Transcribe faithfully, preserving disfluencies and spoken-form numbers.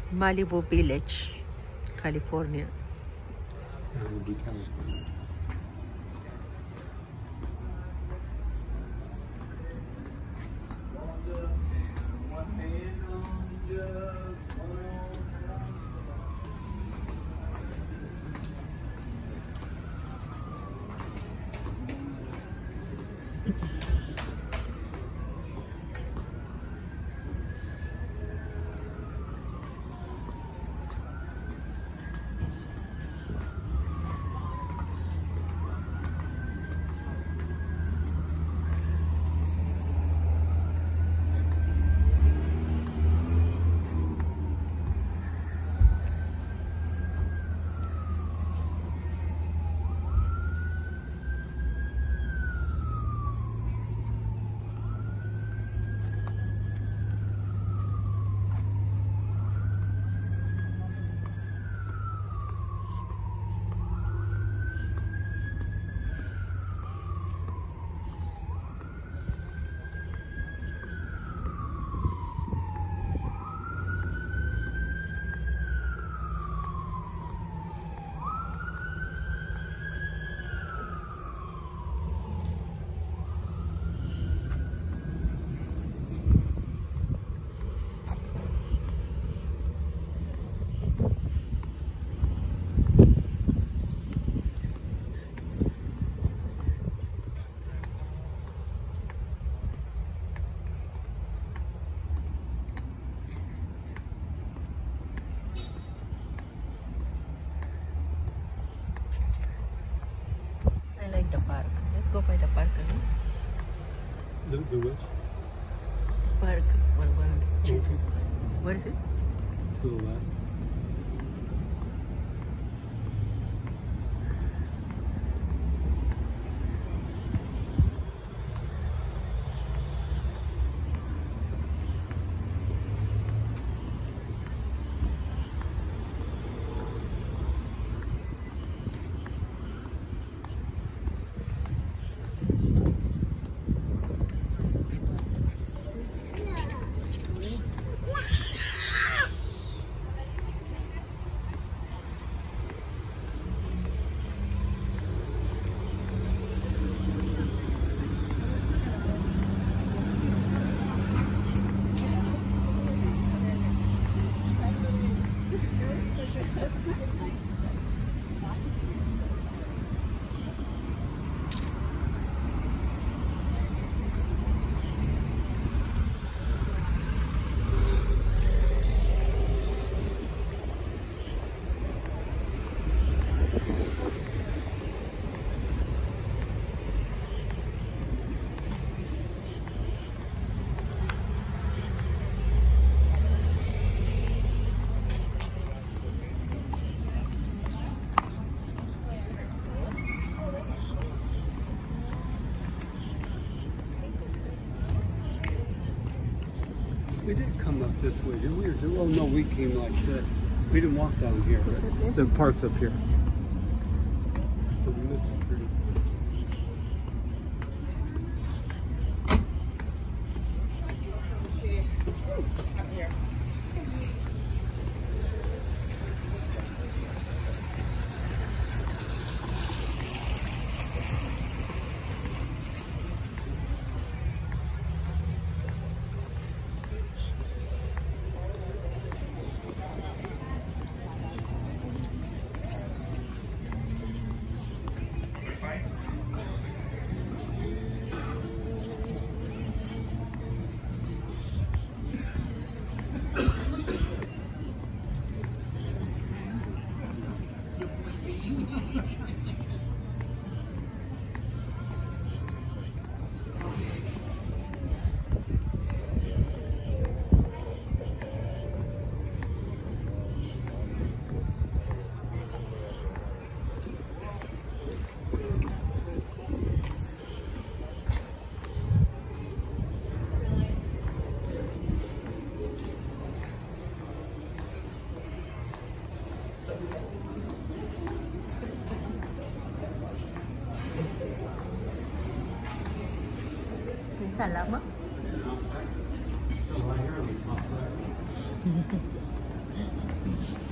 Malibu Village, California. Malibu, California. The park. Let's go by the park. The, the which? Park. One, one. Okay. What is it? To the left. We did come up this way, didn't we? Or did, oh no, we came like this. We didn't walk down here. The park's up here. So we missed it pretty. Salamat. office.